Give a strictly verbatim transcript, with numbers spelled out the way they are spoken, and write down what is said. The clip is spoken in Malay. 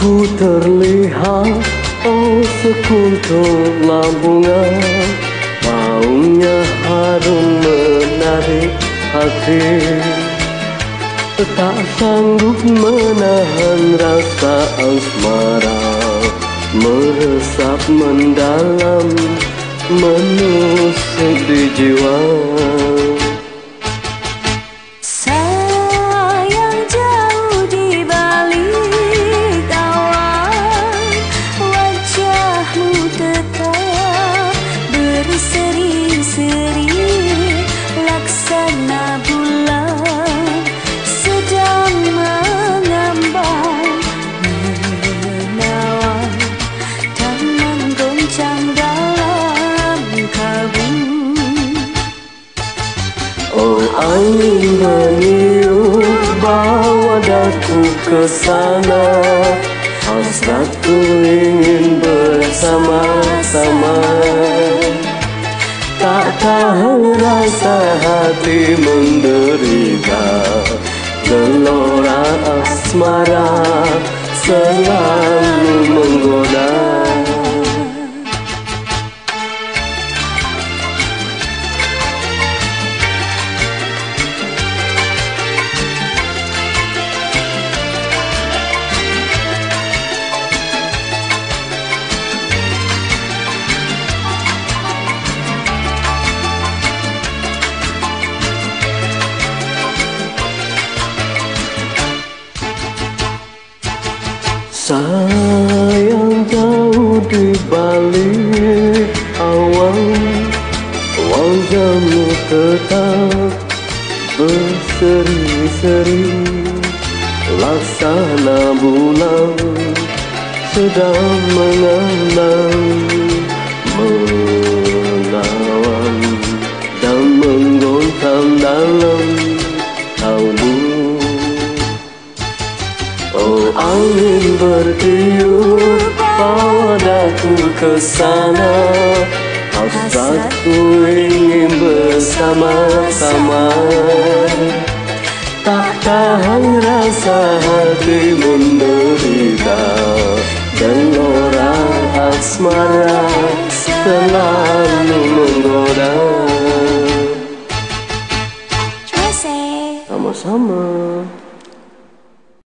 Ku terlihat oh sekuntum bunga, baunya harum menarik hati. Tak sanggup menahan rasa asmara, meresap mendalam, menusuk di jiwa. Oh angin meniup bawa daku ke sana, hasratku ingin bersama-sama. Tak tahan rasa hati menderita, gelora asmara selalu menggoda. Sayang jauh di balik awan, wajahmu tetap berseri-seri, laksana bulan sedang mengalam, melawan dan menggoncang dalam kalbu. Oh angin bertiup bawa daku ke sana, hasratku ingin bersama-sama. Tak tahan rasa hati menderita, gelora asmara selalu menggoda. Sama-sama.